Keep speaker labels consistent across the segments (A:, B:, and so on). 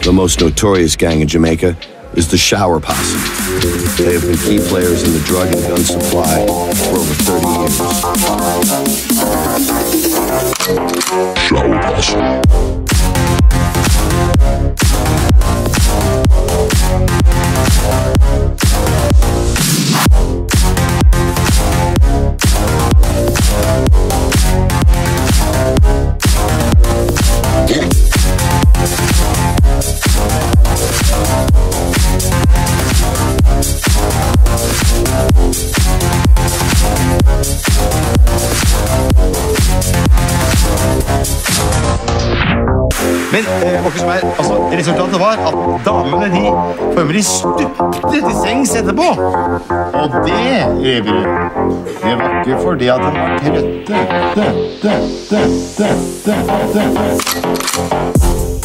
A: The most notorious gang in Jamaica is the Shower Posse. They have been key players in the drug and gun supply for over 30 years. Shower Posse.
B: Men altså, resultatet var at damene de formelig stupte til sengs etterpå. Og det, Everud, det var ikke fordi at de var trøtte.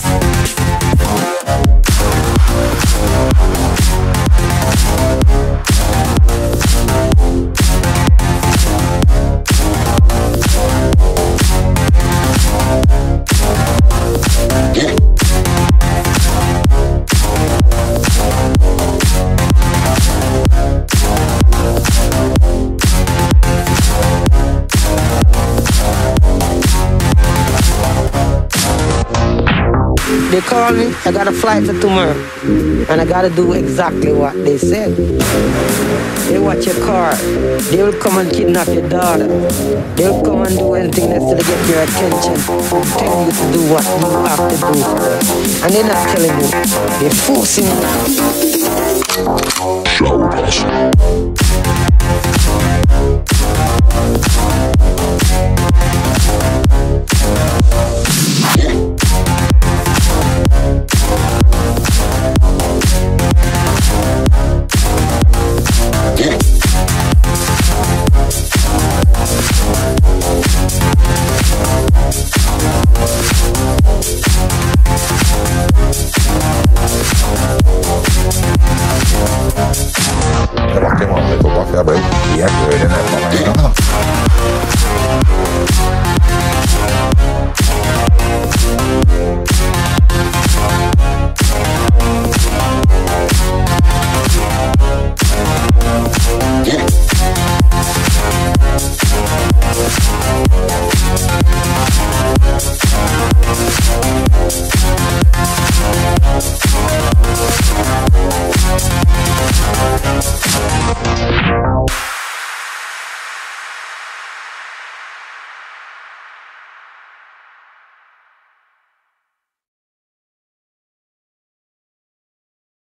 C: They call me, I got a flight for tomorrow, and I gotta do exactly what they said. They watch your car, they will come and kidnap your daughter. They will come and do anything necessary to get your attention, telling you to do what you have to do. And they're not telling you, they're forcing you.
A: Shower Posse.
C: Yeah.